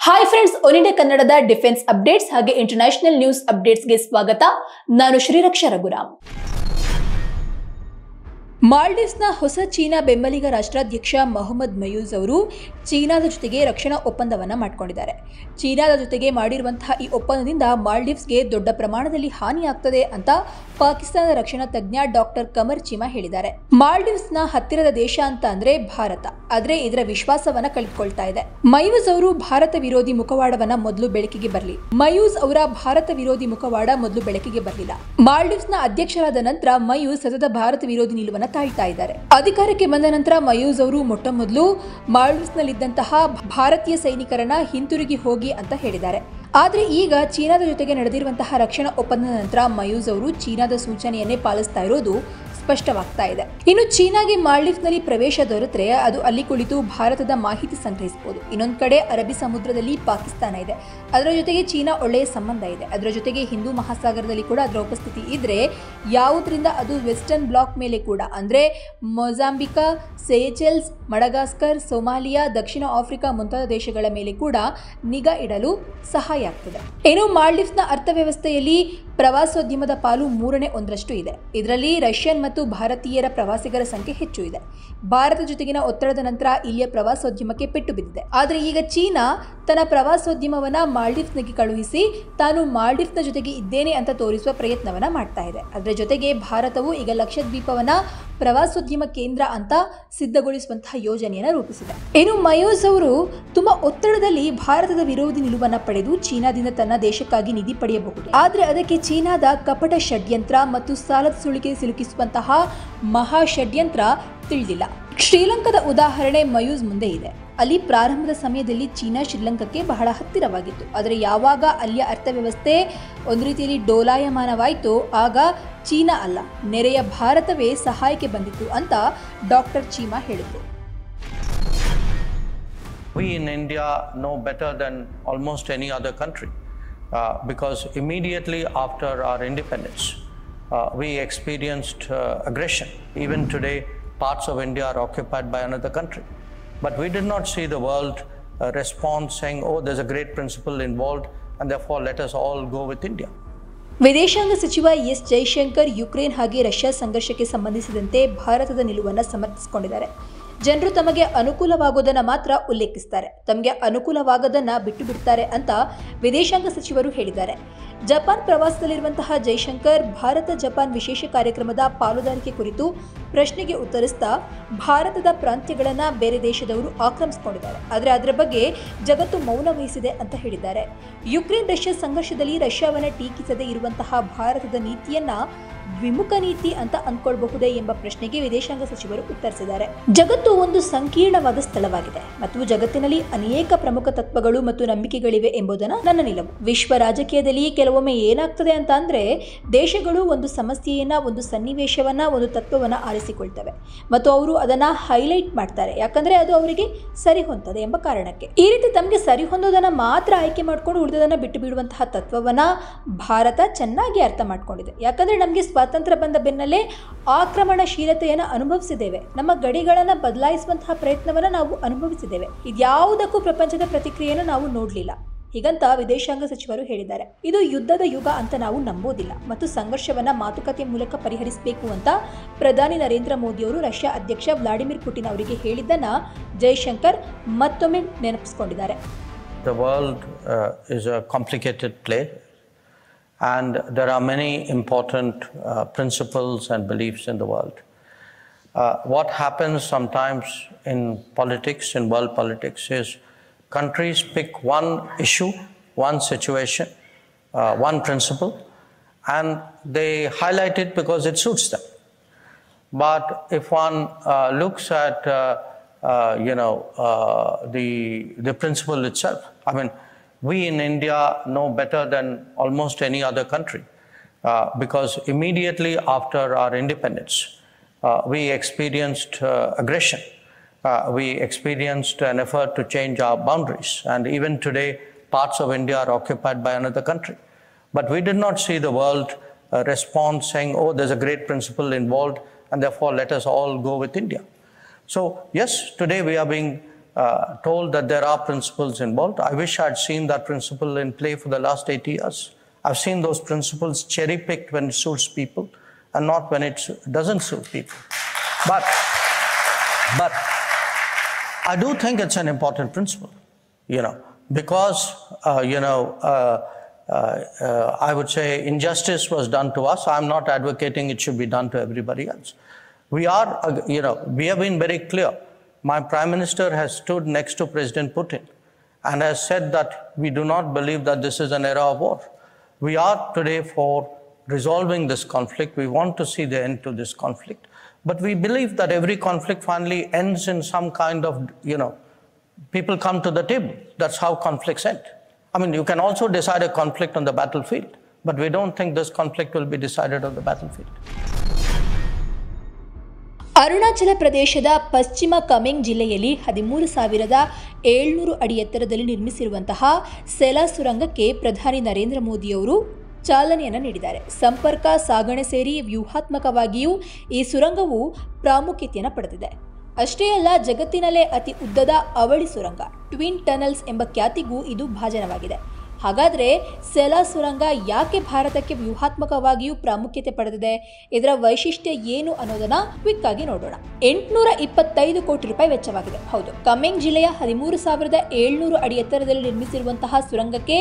Hi friends, one India ಕನ್ನಡದ defence updates ಹಾಗೆ international news ಅಪ್ಡೇಟ್ಸ್ಗೆ ಸ್ವಾಗತ. ನಾನು ಶ್ರೀರಕ್ಷಾ ರಘುರಾಮ್. ಮಾಲ್ಡೀವ್ಸ್ನ ಹೊಸ ಚೀನಾ ಬೆಂಬಲಿಗ ರಾಷ್ಟ್ರಾಧ್ಯಕ್ಷ ಮೊಹಮ್ಮದ್ ಮಯೂಸ್ ಅವರು ಚೀನಾದ ಜೊತೆಗೆ ರಕ್ಷಣಾ ಒಪ್ಪಂದವನ್ನು ಮಾಡಿಕೊಂಡಿದ್ದಾರೆ. ಚೀನಾದ ಜೊತೆಗೆ ಮಾಡಿರುವಂತಹ ಈ ಒಪ್ಪಂದದಿಂದ ಮಾಲ್ಡೀವ್ಸ್ಗೆ ದೊಡ್ಡ ಪ್ರಮಾಣದಲ್ಲಿ ಹಾನಿಯಾಗ್ತದೆ ಅಂತ ಪಾಕಿಸ್ತಾನದ ರಕ್ಷಣಾ ತಜ್ಞ ಡಾಕ್ಟರ್ ಕಮರ್ ಚೀಮಾ ಹೇಳಿದ್ದಾರೆ. ಮಾಲ್ಡೀವ್ಸ್ನ ಹತ್ತಿರದ ದೇಶ ಅಂತ ಅಂದ್ರೆ ಭಾರತ, ಆದ್ರೆ ಇದರ ವಿಶ್ವಾಸವನ್ನ ಕಳೆದುಕೊಳ್ತಾ ಇದೆ. ಮಯೂಸ್ ಅವರು ಭಾರತ ವಿರೋಧಿ ಮುಖವಾಡವನ್ನ ಮೊದಲು ಬೆಳಕಿಗೆ ಬರಲಿ. ಮಯೂಸ್ ಅವರ ಭಾರತ ವಿರೋಧಿ ಮುಖವಾಡ ಮೊದಲು ಬೆಳಕಿಗೆ ಬರಲಿಲ್ಲ. ಮಾಲ್ಡೀವ್ಸ್ನ ಅಧ್ಯಕ್ಷರಾದ ನಂತರ ಮಯೂಸ್ ಸತತ ಭಾರತ ವಿರೋಧಿ ನಿಲುವನ್ನ ತಾಳ್ತಾ ಇದ್ದಾರೆ. ಅಧಿಕಾರಕ್ಕೆ ಬಂದ ನಂತರ ಮಯೂಸ್ ಅವರು ಮೊಟ್ಟ ಮೊದಲು ಮಾಲ್ಡೀವ್ಸ್ನಲ್ಲಿದ್ದಂತಹ ಭಾರತೀಯ ಸೈನಿಕರನ್ನ ಹಿಂತಿರುಗಿ ಹೋಗಿ ಅಂತ ಹೇಳಿದ್ದಾರೆ. ಆದ್ರೆ ಈಗ ಚೀನಾದ ಜೊತೆಗೆ ನಡೆದಿರುವಂತಹ ರಕ್ಷಣಾ ಒಪ್ಪಂದದ ನಂತರ ಮಯೂಸ್ ಅವರು ಚೀನಾದ ಸೂಚನೆಯನ್ನೇ ಪಾಲಿಸ್ತಾ ಇರೋದು ಸ್ಪಷ್ಟವಾಗ್ತಾ ಇದೆ. ಇನ್ನು ಚೀನಾಗೆ ಮಾಲ್ಡೀವ್ಸ್ನಲ್ಲಿ ಪ್ರವೇಶ ದೊರೆತರೆ ಅದು ಅಲ್ಲಿ ಕುಳಿತು ಭಾರತದ ಮಾಹಿತಿ ಸಂಗ್ರಹಿಸಬಹುದು. ಇನ್ನೊಂದು ಕಡೆ ಅರಬ್ಬಿ ಸಮುದ್ರದಲ್ಲಿ ಪಾಕಿಸ್ತಾನ ಇದೆ, ಅದರ ಜೊತೆಗೆ ಚೀನಾ ಒಳ್ಳೆಯ ಸಂಬಂಧ ಇದೆ. ಅದರ ಜೊತೆಗೆ ಹಿಂದೂ ಮಹಾಸಾಗರದಲ್ಲಿ ಕೂಡ ಅದರ ಉಪಸ್ಥಿತಿ ಇದ್ರೆ ಯಾವುದರಿಂದ ಅದು ವೆಸ್ಟರ್ನ್ ಬ್ಲಾಕ್ ಮೇಲೆ ಕೂಡ ಅಂದ್ರೆ ಮೊಜಾಂಬಿಕಾ, ಸೆಯೆಚೆಲ್ಸ್, ಮಡಗಾಸ್ಕರ್, ಸೊಮಾಲಿಯಾ, ದಕ್ಷಿಣ ಆಫ್ರಿಕಾ ಮುಂತಾದ ದೇಶಗಳ ಮೇಲೆ ಕೂಡ ನಿಗಾ ಇಡಲು ಸಹಾಯ ಆಗ್ತದೆ. ಏನು ಮಾಲ್ಡೀವ್ಸ್ನ ಅರ್ಥವ್ಯವಸ್ಥೆಯಲ್ಲಿ ಪ್ರವಾಸೋದ್ಯಮದ ಪಾಲು 1/3 ಇದೆ. ಇದರಲ್ಲಿ ರಷ್ಯನ್ ಮತ್ತು ಭಾರತೀಯರ ಪ್ರವಾಸಿಗರ ಸಂಖ್ಯೆ ಹೆಚ್ಚು ಇದೆ. ಭಾರತ ಜೊತೆಗಿನ ಒತ್ತಡದ ನಂತರ ಇಲ್ಲಿಯ ಪ್ರವಾಸೋದ್ಯಮಕ್ಕೆ ಪೆಟ್ಟು ಬಿದ್ದಿದೆ. ಆದರೆ ಈಗ ಚೀನಾ ತನ್ನ ಪ್ರವಾಸೋದ್ಯಮವನ್ನ ಮಾಲ್ಡೀವ್ಸ್ಗೆ ಕಳುಹಿಸಿ ತಾನು ಮಾಲ್ಡೀವ್ಸ್ನ ಜೊತೆಗೆ ಇದ್ದೇನೆ ಅಂತ ತೋರಿಸುವ ಪ್ರಯತ್ನವನ್ನ ಮಾಡ್ತಾ ಇದೆ. ಅದರ ಜೊತೆಗೆ ಭಾರತವು ಈಗ ಲಕ್ಷದ್ವೀಪವನ್ನ ಪ್ರವಾಸೋದ್ಯಮ ಕೇಂದ್ರ ಅಂತ ಸಿದ್ಧಗೊಳಿಸುವಂತಹ ಯೋಜನೆಯನ್ನು ರೂಪಿಸಿದೆ. ಇನ್ನು ಮಯೂಸ್ ಅವರು ತುಂಬಾ ಒತ್ತಡದಲ್ಲಿ ಭಾರತದ ವಿರೋಧಿ ನಿಲುವನ್ನ ಪಡೆದು ಚೀನಾದಿಂದ ತನ್ನ ದೇಶಕ್ಕಾಗಿ ನಿಧಿ ಪಡೆಯಬಹುದು. ಆದ್ರೆ ಅದಕ್ಕೆ ಚೀನಾದ ಕಪಟ ಷಡ್ಯಂತ್ರ ಮತ್ತು ಸಾಲದ ಸುಳಿಗೆ ಸಿಲುಕಿಸುವಂತಹ ಮಹಾ ಷಡ್ಯಂತ್ರ ತಿಳಿದಿಲ್ಲ. ಶ್ರೀಲಂಕಾದ ಉದಾಹರಣೆ ಮಯೂಸ್ ಮುಂದೆ ಇದೆ. ಅಲ್ಲಿ ಪ್ರಾರಂಭದ ಸಮಯದಲ್ಲಿ ಚೀನಾ ಶ್ರೀಲಂಕಾಕ್ಕೆ ಬಹಳ ಹತ್ತಿರವಾಗಿತ್ತು. ಆದರೆ ಯಾವಾಗ ಅಲ್ಲಿಯ ಅರ್ಥವ್ಯವಸ್ಥೆ ಒಂದು ರೀತಿಯಲ್ಲಿ ಡೋಲಾಯಮಾನವಾಯಿತು ಆಗ ಚೀನಾ ಅಲ್ಲ, ನೆರೆಯ ಭಾರತವೇ ಸಹಾಯಕ್ಕೆ ಬಂದಿತ್ತು ಅಂತ ಡಾಕ್ಟರ್ ಚೀಮಾ ಹೇಳಿದರು. We in India know better than almost any other country because immediately after our independence we experienced aggression. Even today parts of India are occupied by another country. But we did not see the world respond saying, oh, there's a great principle involved and therefore let us all go with India. ವಿದೇಶಾಂಗ ಸಚಿವ S Jaishankar Ukraine ಹಾಗೆ Russia ಸಂಘರ್ಷಕ್ಕೆ ಸಂಬಂಧಿಸಿದಂತೆ ಭಾರತದ ನಿಲುವನ್ನು ಸಮರ್ಥಿಸಿಕೊಂಡಿದ್ದಾರೆ. ಜನರು ತಮಗೆ ಅನುಕೂಲವಾಗೋದನ್ನ ಮಾತ್ರ ಉಲ್ಲೇಖಿಸ್ತಾರೆ, ತಮಗೆ ಅನುಕೂಲವಾಗದನ್ನ ಬಿಟ್ಟು ಬಿಡ್ತಾರೆ ಅಂತ ವಿದೇಶಾಂಗ ಸಚಿವರು ಹೇಳಿದ್ದಾರೆ. ಜಪಾನ್ ಪ್ರವಾಸದಲ್ಲಿರುವಂತಹ ಜೈಶಂಕರ್ ಭಾರತ ಜಪಾನ್ ವಿಶೇಷ ಕಾರ್ಯಕ್ರಮದ ಪಾಲುದಾರಿಕೆ ಕುರಿತು ಪ್ರಶ್ನೆಗೆ ಉತ್ತರಿಸ್ತಾ ಭಾರತದ ಪ್ರಾಂತ್ಯಗಳನ್ನ ಬೇರೆ ದೇಶದವರು ಆಕ್ರಮಿಸಿಕೊಂಡಿದ್ದಾರೆ, ಆದರೆ ಅದರ ಬಗ್ಗೆ ಜಗತ್ತು ಮೌನ ವಹಿಸಿದೆ ಅಂತ ಹೇಳಿದ್ದಾರೆ. ಯುಕ್ರೇನ್ ರಷ್ಯಾ ಸಂಘರ್ಷದಲ್ಲಿ ರಷ್ಯಾವನ್ನ ಟೀಕಿಸದೇ ಇರುವಂತಹ ಭಾರತದ ನೀತಿಯನ್ನ ದ್ವಿಮುಖ ನೀತಿ ಅಂತ ಅಂದ್ಕೊಳ್ಬಹುದೇ ಎಂಬ ಪ್ರಶ್ನೆಗೆ ವಿದೇಶಾಂಗ ಸಚಿವರು ಉತ್ತರಿಸಿದ್ದಾರೆ. ಜಗತ್ತು ಒಂದು ಸಂಕೀರ್ಣವಾದ ಸ್ಥಳವಾಗಿದೆ ಮತ್ತು ಜಗತ್ತಿನಲ್ಲಿ ಅನೇಕ ಪ್ರಮುಖ ತತ್ವಗಳು ಮತ್ತು ನಂಬಿಕೆಗಳಿವೆ ಎಂಬುದನ್ನು ನನ್ನ ನಿಲುವು. ವಿಶ್ವ ರಾಜಕೀಯದಲ್ಲಿ ಕೆಲವೊಮ್ಮೆ ಏನಾಗ್ತದೆ ಅಂತ ಅಂದ್ರೆ ದೇಶಗಳು ಒಂದು ಸಮಸ್ಯೆಯನ್ನ, ಒಂದು ಸನ್ನಿವೇಶವನ್ನ, ಒಂದು ತತ್ವವನ್ನ ಆರಿಸಿಕೊಳ್ತವೆ ಮತ್ತು ಅವರು ಅದನ್ನ ಹೈಲೈಟ್ ಮಾಡ್ತಾರೆ, ಯಾಕಂದ್ರೆ ಅದು ಅವರಿಗೆ ಸರಿ ಹೊಂದದೆ ಎಂಬ ಕಾರಣಕ್ಕೆ. ಈ ರೀತಿ ತಮಗೆ ಸರಿ ಹೊಂದೋದನ್ನ ಮಾತ್ರ ಆಯ್ಕೆ ಮಾಡ್ಕೊಂಡು ಉಳಿದದನ್ನ ಬಿಟ್ಟು ಬಿಡುವಂತಹ ತತ್ವವನ್ನ ಭಾರತ ಚೆನ್ನಾಗಿ ಅರ್ಥ ಮಾಡ್ಕೊಂಡಿದೆ. ಯಾಕಂದ್ರೆ ನಮಗೆ ಸ್ವಾತಂತ್ರ್ಯ ಬಂದ ಬೆನ್ನಲ್ಲೇ ಆಕ್ರಮಣಶೀಲತೆಯನ್ನು ಅನುಭವಿಸಿದ್ದೇವೆ, ನಮ್ಮ ಗಡಿಗಳನ್ನು ಬದಲಾಯಿಸುವಂತಹ ಪ್ರಯತ್ನವನ್ನು ನಾವು ಅನುಭವಿಸಿದ್ದೇವೆ. ಇದ್ಯಾವುದಕ್ಕೂ ಪ್ರಪಂಚದ ಪ್ರತಿಕ್ರಿಯೆಯನ್ನು ನಾವು ನೋಡಲಿಲ್ಲ, ಹೀಗಂತ ವಿದೇಶಾಂಗ ಸಚಿವರು ಹೇಳಿದ್ದಾರೆ. ಇದು ಯುದ್ಧದ ಯುಗ ಅಂತ ನಾವು ನಂಬೋದಿಲ್ಲ ಮತ್ತು ಸಂಘರ್ಷವನ್ನ ಮಾತುಕತೆ ಮೂಲಕ ಪರಿಹರಿಸಬೇಕು ಅಂತ ಪ್ರಧಾನಿ ನರೇಂದ್ರ ಮೋದಿ ಅವರು ರಷ್ಯಾ ಅಧ್ಯಕ್ಷ ವ್ಲಾಡಿಮಿರ್ ಪುಟಿನ್ ಅವರಿಗೆ ಹೇಳಿದ್ದನ್ನ ಜೈಶಂಕರ್ ಮತ್ತೊಮ್ಮೆ ನೆನಪಿಸಿಕೊಂಡಿದ್ದಾರೆ. The world is a complicated place. And there are many important principles and beliefs in the world. What happens sometimes in politics, in world politics, is countries pick one issue, one situation, one principle, and they highlight it because it suits them. But if one looks at, the principle itself, I mean, we in India know better than almost any other country because immediately after our independence we experienced aggression. We experienced an effort to change our boundaries, and even today parts of India are occupied by another country. But we did not see the world respond saying, oh, there's a great principle involved and therefore let us all go with India. So yes, today we are being told that there are principles involved. I wish I had seen that principle in play for the last 80 years. I've seen those principles cherry-picked when it suits people and not when it doesn't suit people. But I do think it's an important principle, because, I would say injustice was done to us. I'm not advocating it should be done to everybody else. We have been very clear. My Prime Minister has stood next to President Putin and has said that we do not believe that this is an era of war. We are today for resolving this conflict. We want to see the end to this conflict. But we believe that every conflict finally ends in some kind of, people come to the table. That's how conflicts end. I mean, you can also decide a conflict on the battlefield, but we don't think this conflict will be decided on the battlefield. Arunachal ಪ್ರದೇಶದ ಪಶ್ಚಿಮ ಕಮೆಂಗ್ ಜಿಲ್ಲೆಯಲ್ಲಿ 13,700 ಅಡಿ ಎತ್ತರದಲ್ಲಿ ನಿರ್ಮಿಸಿರುವಂತಹ ಸೆಲಾ ಸುರಂಗಕ್ಕೆ ಪ್ರಧಾನಿ ನರೇಂದ್ರ ಮೋದಿಯವರು ಚಾಲನೆಯನ್ನು ನೀಡಿದ್ದಾರೆ. ಸಂಪರ್ಕ ಸಾಗಣೆ ಸೇರಿ ವ್ಯೂಹಾತ್ಮಕವಾಗಿಯೂ ಈ ಸುರಂಗವು ಪ್ರಾಮುಖ್ಯತೆಯನ್ನು ಪಡೆದಿದೆ. ಅಷ್ಟೇ ಅಲ್ಲ, ಜಗತ್ತಿನಲ್ಲೇ ಅತಿ ಉದ್ದದ ಅವಳಿ ಸುರಂಗ ಟ್ವಿನ್ ಟನಲ್ಸ್ ಎಂಬ ಖ್ಯಾತಿಗೂ ಇದು ಭಾಜನವಾಗಿದೆ. ಹಾಗಾದರೆ ಸೆಲಾ ಸುರಂಗ ಯಾಕೆ ಭಾರತಕ್ಕೆ ವ್ಯೂಹಾತ್ಮಕವಾಗಿಯೂ ಪ್ರಾಮುಖ್ಯತೆ ಪಡೆದಿದೆ, ಇದರ ವೈಶಿಷ್ಟ್ಯ ಏನು ಅನ್ನೋದನ್ನ ಕ್ವಿಕ್ ಆಗಿ ನೋಡೋಣ. 825 ಕೋಟಿ ರೂಪಾಯಿ ವೆಚ್ಚವಾಗಿದೆ. ಹೌದು, ಕಮೆಂಗ್ ಜಿಲ್ಲೆಯ 13,700 ಅಡಿ ಎತ್ತರದಲ್ಲಿ ನಿರ್ಮಿಸಿರುವಂತಹ ಸುರಂಗಕ್ಕೆ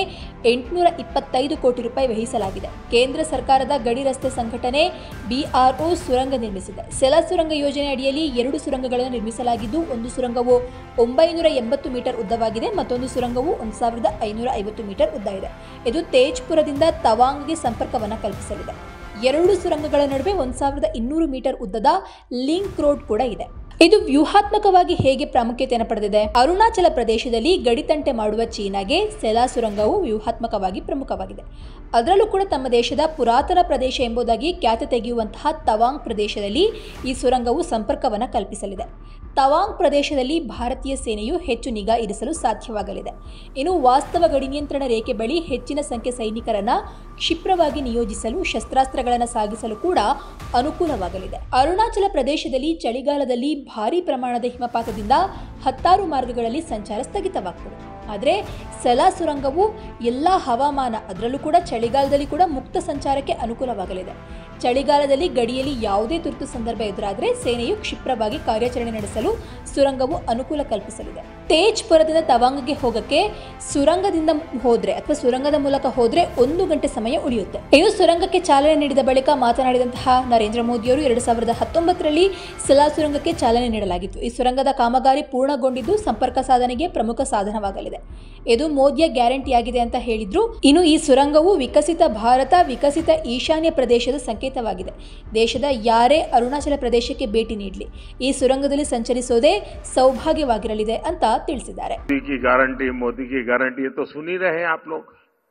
825 ಕೋಟಿ ರೂಪಾಯಿ ವ್ಯಯಿಸಲಾಗಿದೆ. ಕೇಂದ್ರ ಸರ್ಕಾರದ ಗಡಿ ರಸ್ತೆ ಸಂಘಟನೆ BRO ಸುರಂಗ ನಿರ್ಮಿಸಿದೆ. ಸೆಲಾ ಸುರಂಗ ಯೋಜನೆ ಅಡಿಯಲ್ಲಿ 2 ಸುರಂಗಗಳನ್ನು ನಿರ್ಮಿಸಲಾಗಿದ್ದು, ಒಂದು ಸುರಂಗವು 980 ಮೀಟರ್ ಉದ್ದವಾಗಿದೆ, ಮತ್ತೊಂದು ಸುರಂಗವು 1,550 ಮೀಟರ್ ಉದ್ದ ಇದೆ. ಇದು ತೇಜ್ಪುರದಿಂದ ತವಾಂಗ್ಗೆ ಸಂಪರ್ಕವನ್ನು ಕಲ್ಪಿಸಲಿದೆ. 2 ಸುರಂಗಗಳ ನಡುವೆ 1,200 ಮೀಟರ್ ಉದ್ದದ ಲಿಂಕ್ ರೋಡ್ ಕೂಡ ಇದೆ. ಇದು ವ್ಯೂಹಾತ್ಮಕವಾಗಿ ಹೇಗೆ ಪ್ರಾಮುಖ್ಯತೆಯನ್ನು ಪಡೆದಿದೆ? ಅರುಣಾಚಲ ಪ್ರದೇಶದಲ್ಲಿ ಗಡಿತಂಟೆ ಮಾಡುವ ಚೀನಾಗೆ ಸೆಲಾ ಸುರಂಗವು ವ್ಯೂಹಾತ್ಮಕವಾಗಿ ಪ್ರಮುಖವಾಗಿದೆ. ಅದರಲ್ಲೂ ಕೂಡ ತಮ್ಮ ದೇಶದ ಪುರಾತನ ಪ್ರದೇಶ ಎಂಬುದಾಗಿ ಖ್ಯಾತಿ ತೆಗೆಯುವಂತಹ ತವಾಂಗ್ ಪ್ರದೇಶದಲ್ಲಿ ಈ ಸುರಂಗವು ಸಂಪರ್ಕವನ್ನು ಕಲ್ಪಿಸಲಿದೆ. ತವಾಂಗ್ ಪ್ರದೇಶದಲ್ಲಿ ಭಾರತೀಯ ಸೇನೆಯು ಹೆಚ್ಚು ನಿಗಾ ಇರಿಸಲು ಸಾಧ್ಯವಾಗಲಿದೆ. ಇನ್ನು ವಾಸ್ತವ ಗಡಿ ನಿಯಂತ್ರಣ ರೇಖೆ ಬಳಿ ಹೆಚ್ಚಿನ ಸಂಖ್ಯೆ ಸೈನಿಕರನ್ನು ಕ್ಷಿಪ್ರವಾಗಿ ನಿಯೋಜಿಸಲು, ಶಸ್ತ್ರಾಸ್ತ್ರಗಳನ್ನು ಸಾಗಿಸಲು ಕೂಡ ಅನುಕೂಲವಾಗಲಿದೆ. ಅರುಣಾಚಲ ಪ್ರದೇಶದಲ್ಲಿ ಚಳಿಗಾಲದಲ್ಲಿ ಭಾರೀ ಪ್ರಮಾಣದ ಹಿಮಪಾತದಿಂದ 16 ಮಾರ್ಗಗಳಲ್ಲಿ ಸಂಚಾರ ಸ್ಥಗಿತವಾಗ್ತದೆ. ಆದರೆ ಸೆಲಾ ಸುರಂಗವು ಎಲ್ಲ ಹವಾಮಾನ, ಅದರಲ್ಲೂ ಕೂಡ ಚಳಿಗಾಲದಲ್ಲಿ ಕೂಡ ಮುಕ್ತ ಸಂಚಾರಕ್ಕೆ ಅನುಕೂಲವಾಗಲಿದೆ. ಚಳಿಗಾಲದಲ್ಲಿ ಗಡಿಯಲ್ಲಿ ಯಾವುದೇ ತುರ್ತು ಸಂದರ್ಭ ಎದುರಾದರೆ ಸೇನೆಯು ಕ್ಷಿಪ್ರವಾಗಿ ಕಾರ್ಯಾಚರಣೆ ನಡೆಸಲು ಸುರಂಗವು ಅನುಕೂಲ ಕಲ್ಪಿಸಲಿದೆ. ತೇಜ್ಪುರದಿಂದ ತವಾಂಗ್ಗೆ ಹೋಗಕ್ಕೆ ಸುರಂಗದಿಂದ ಹೋದ್ರೆ ಅಥವಾ ಸುರಂಗದ ಮೂಲಕ ಹೋದ್ರೆ 1 ಗಂಟೆ ಸಮಯ ಉಳಿಯುತ್ತೆ. ಇನ್ನು ಸುರಂಗಕ್ಕೆ ಚಾಲನೆ ನೀಡಿದ ಬಳಿಕ ಮಾತನಾಡಿದಂತಹ ನರೇಂದ್ರ ಮೋದಿಯವರು 2019ರಲ್ಲಿ ಸೆಲಾ ಸುರಂಗಕ್ಕೆ ಚಾಲನೆ ನೀಡಲಾಗಿತ್ತು. ಈ ಸುರಂಗದ ಕಾಮಗಾರಿ ಪೂರ್ಣಗೊಂಡಿದ್ದು ಸಂಪರ್ಕ ಸಾಧನೆಗೆ ಪ್ರಮುಖ ಸಾಧನವಾಗಲಿದೆ. ಇದು ಮೋದಿಯ ಗ್ಯಾರಂಟಿಯಾಗಿದೆ ಅಂತ ಹೇಳಿದ್ರು. ಇನ್ನು ಈ ಸುರಂಗವು ವಿಕಸಿತ ಭಾರತ, ವಿಕಸಿತ ಈಶಾನ್ಯ ಪ್ರದೇಶದ ಸಂಕೇತವಾಗಿದೆ. ದೇಶದ ಯಾರೇ ಅರುಣಾಚಲ ಪ್ರದೇಶಕ್ಕೆ ಭೇಟಿ ನೀಡಲಿ, ಈ ಸುರಂಗದಲ್ಲಿ ಸಂಚರಿಸೋದೇ ಸೌಭಾಗ್ಯವಾಗಿರಲಿದೆ ಅಂತ ತಿಳಿಸಿದ್ದಾರೆ. मोदी की गारंटी तो सुन ही रहे आप लोग,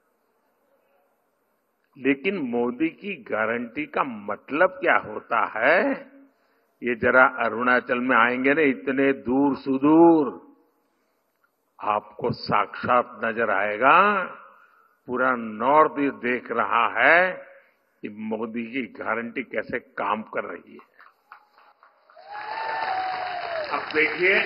लेकिन मोदी की गारंटी का मतलब क्या होता है, ये जरा अरुणाचल में आएंगे ना, इतने दूर सुदूर आपको साक्षात नजर आएगा. पूरा नॉर्थ ईस्ट देख रहा है कि मोदी की गारंटी कैसे काम कर रही है. अब देखिए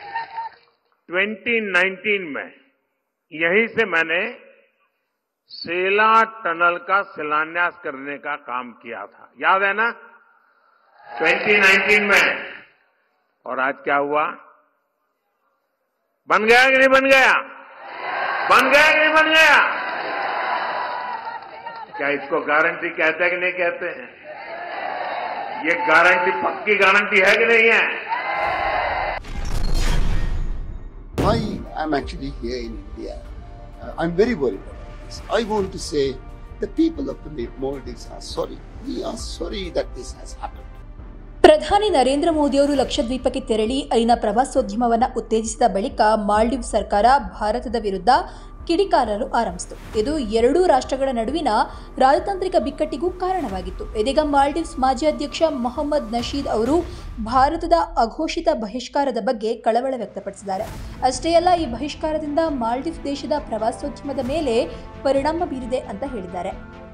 2019 में यहीं से मैंने सेला टनल का शिलान्यास करने का काम किया था, याद है ना, 2019 में. और आज क्या हुआ? बन गया कि नहीं बन गया? बन गया कि नहीं बन गया? क्या इसको गारंटी कहते हैं कि नहीं कहते हैं? ये गारंटी पक्की गारंटी है कि नहीं है? Why I'm actually here in India? I'm very worried about this. I want to say the people of the Maldives are sorry. We are sorry that this has happened. ಪ್ರಧಾನಿ ನರೇಂದ್ರ ಮೋದಿಯವರು ಲಕ್ಷದ್ವೀಪಕ್ಕೆ ತೆರಳಿ ಅಲ್ಲಿನ ಪ್ರವಾಸೋದ್ಯಮವನ್ನು ಉತ್ತೇಜಿಸಿದ ಬಳಿಕ ಮಾಲ್ಡೀವ್ ಸರ್ಕಾರ ಭಾರತದ ವಿರುದ್ಧ ಕಿಡಿಕಾರಲು ಆರಂಭಿಸಿತು. ಇದು 2 ರಾಷ್ಟ್ರಗಳ ನಡುವಿನ ರಾಜತಾಂತ್ರಿಕ ಬಿಕ್ಕಟ್ಟಿಗೂ ಕಾರಣವಾಗಿತ್ತು. ಇದೀಗ ಮಾಲ್ಡೀವ್ಸ್ ಮಾಜಿ ಅಧ್ಯಕ್ಷ ಮೊಹಮ್ಮದ್ ನಶೀದ್ ಅವರು ಭಾರತದ ಅಘೋಷಿತ ಬಹಿಷ್ಕಾರದ ಬಗ್ಗೆ ಕಳವಳ ವ್ಯಕ್ತಪಡಿಸಿದ್ದಾರೆ. ಅಷ್ಟೇ ಅಲ್ಲ, ಈ ಬಹಿಷ್ಕಾರದಿಂದ ಮಾಲ್ಡೀವ್ಸ್ ದೇಶದ ಪ್ರವಾಸೋದ್ಯಮದ ಮೇಲೆ ಪರಿಣಾಮ ಬೀರಿದೆ ಅಂತ ಹೇಳಿದ್ದಾರೆ.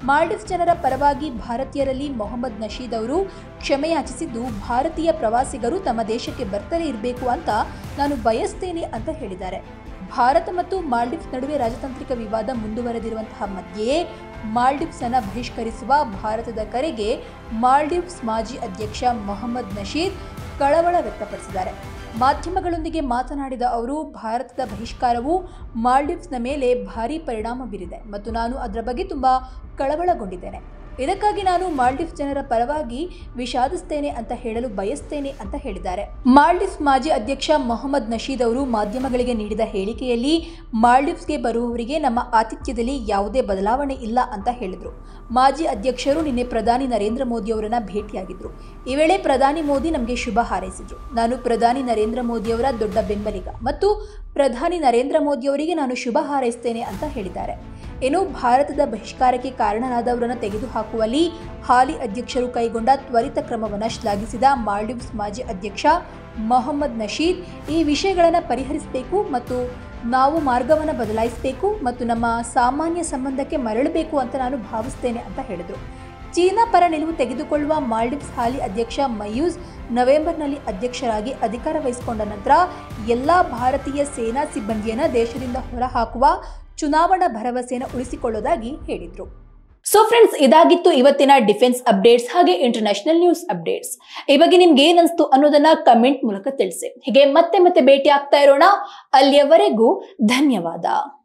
ಮಾಲ್ಡೀವ್ಸ್ ಜನರ ಪರವಾಗಿ ಭಾರತೀಯರಲ್ಲಿ ಮೊಹಮ್ಮದ್ ನಶೀದ್ ಅವರು ಕ್ಷಮೆಯಾಚಿಸಿದ್ದು, ಭಾರತೀಯ ಪ್ರವಾಸಿಗರು ತಮ್ಮ ದೇಶಕ್ಕೆ ಬರ್ತಲೇ ಇರಬೇಕು ಅಂತ ನಾನು ಬಯಸ್ತೇನೆ ಅಂತ ಹೇಳಿದ್ದಾರೆ. ಭಾರತ ಮತ್ತು ಮಾಲ್ಡೀವ್ಸ್ ನಡುವೆ ರಾಜತಾಂತ್ರಿಕ ವಿವಾದ ಮುಂದುವರೆದಿರುವಂತಹ ಮಧ್ಯೆಯೇ ಮಾಲ್ಡೀವ್ಸ್ ಅನ್ನು ಬಹಿಷ್ಕರಿಸುವ ಭಾರತದ ಕರೆಗೆ ಮಾಲ್ಡೀವ್ಸ್ ಮಾಜಿ ಅಧ್ಯಕ್ಷ ಮೊಹಮ್ಮದ್ ನಶೀದ್ ಕಳವಳ ವ್ಯಕ್ತಪಡಿಸಿದ್ದಾರೆ. ಮಾಧ್ಯಮಗಳೊಂದಿಗೆ ಮಾತನಾಡಿದ ಅವರು, ಭಾರತದ ಬಹಿಷ್ಕಾರವು ಮಾಲ್ಡೀವ್ಸ್ನ ಮೇಲೆ ಭಾರೀ ಪರಿಣಾಮ ಬೀರಿದೆ ಮತ್ತು ನಾನು ಅದರ ಬಗ್ಗೆ ತುಂಬ ಕಳವಳಗೊಂಡಿದ್ದೇನೆ. ಇದಕ್ಕಾಗಿ ನಾನು ಮಾಲ್ಡೀವ್ಸ್ ಜನರ ಪರವಾಗಿ ವಿಷಾದಿಸ್ತೇನೆ ಅಂತ ಹೇಳಲು ಬಯಸ್ತೇನೆ ಅಂತ ಹೇಳಿದ್ದಾರೆ. ಮಾಲ್ಡೀವ್ಸ್ ಮಾಜಿ ಅಧ್ಯಕ್ಷ ಮೊಹಮ್ಮದ್ ನಶೀದ್ ಅವರು ಮಾಧ್ಯಮಗಳಿಗೆ ನೀಡಿದ ಹೇಳಿಕೆಯಲ್ಲಿ ಮಾಲ್ಡೀವ್ಸ್ಗೆ ಬರುವವರಿಗೆ ನಮ್ಮ ಆತಿಥ್ಯದಲ್ಲಿ ಯಾವುದೇ ಬದಲಾವಣೆ ಇಲ್ಲ ಅಂತ ಹೇಳಿದರು. ಮಾಜಿ ಅಧ್ಯಕ್ಷರು ನಿನ್ನೆ ಪ್ರಧಾನಿ ನರೇಂದ್ರ ಮೋದಿ ಅವರನ್ನ ಭೇಟಿಯಾಗಿದ್ದರು. ಈ ವೇಳೆ ಪ್ರಧಾನಿ ಮೋದಿ ನಮಗೆ ಶುಭ ಹಾರೈಸಿದರು. ನಾನು ಪ್ರಧಾನಿ ನರೇಂದ್ರ ಮೋದಿ ಅವರ ದೊಡ್ಡ ಬೆಂಬಲಿಗ ಮತ್ತು ಪ್ರಧಾನಿ ನರೇಂದ್ರ ಮೋದಿ ಅವರಿಗೆ ನಾನು ಶುಭ ಹಾರೈಸ್ತೇನೆ ಅಂತ ಹೇಳಿದ್ದಾರೆ. ಇನ್ನು ಭಾರತದ ಬಹಿಷ್ಕಾರಕ್ಕೆ ಕಾರಣರಾದವರನ್ನು ತೆಗೆದುಹಾಕುವಲ್ಲಿ ಹಾಲಿ ಅಧ್ಯಕ್ಷರು ಕೈಗೊಂಡ ತ್ವರಿತ ಕ್ರಮವನ್ನು ಶ್ಲಾಘಿಸಿದ ಮಾಲ್ಡೀವ್ಸ್ ಮಾಜಿ ಅಧ್ಯಕ್ಷ ಮೊಹಮ್ಮದ್ ನಶೀದ್, ಈ ವಿಷಯಗಳನ್ನು ಪರಿಹರಿಸಬೇಕು ಮತ್ತು ನಾವು ಮಾರ್ಗವನ್ನು ಬದಲಾಯಿಸಬೇಕು ಮತ್ತು ನಮ್ಮ ಸಾಮಾನ್ಯ ಸಂಬಂಧಕ್ಕೆ ಮರಳಬೇಕು ಅಂತ ನಾನು ಭಾವಿಸ್ತೇನೆ ಅಂತ ಹೇಳಿದರು. ಚೀನಾ ಪರ ನಿಲುವು ತೆಗೆದುಕೊಳ್ಳುವ ಮಾಲ್ಡೀವ್ಸ್ ಹಾಲಿ ಅಧ್ಯಕ್ಷ ಮಯೂಸ್ ನವೆಂಬರ್ನಲ್ಲಿ ಅಧ್ಯಕ್ಷರಾಗಿ ಅಧಿಕಾರ ವಹಿಸಿಕೊಂಡ ನಂತರ ಎಲ್ಲ ಭಾರತೀಯ ಸೇನಾ ಸಿಬ್ಬಂದಿಯನ್ನು ದೇಶದಿಂದ ಹೊರಹಾಕುವ ಚುನಾವಣಾ ಭರವಸೆಯನ್ನು ಉಳಿಸಿಕೊಳ್ಳೋದಾಗಿ ಹೇಳಿದರು. ಸೊ ಫ್ರೆಂಡ್ಸ್, ಇದಾಗಿತ್ತು ಇವತ್ತಿನ ಡಿಫೆನ್ಸ್ ಅಪ್ಡೇಟ್ಸ್ ಹಾಗೆ ಇಂಟರ್ನ್ಯಾಷನಲ್ ನ್ಯೂಸ್ ಅಪ್ಡೇಟ್ಸ್. ಈ ಬಗ್ಗೆ ನಿಮ್ಗೆ ಏನನ್ಸ್ತು ಅನ್ನೋದನ್ನ ಕಮೆಂಟ್ ಮೂಲಕ ತಿಳಿಸಿ. ಹೀಗೆ ಮತ್ತೆ ಭೇಟಿ ಆಗ್ತಾ ಇರೋಣ. ಅಲ್ಲಿಯವರೆಗೂ ಧನ್ಯವಾದ.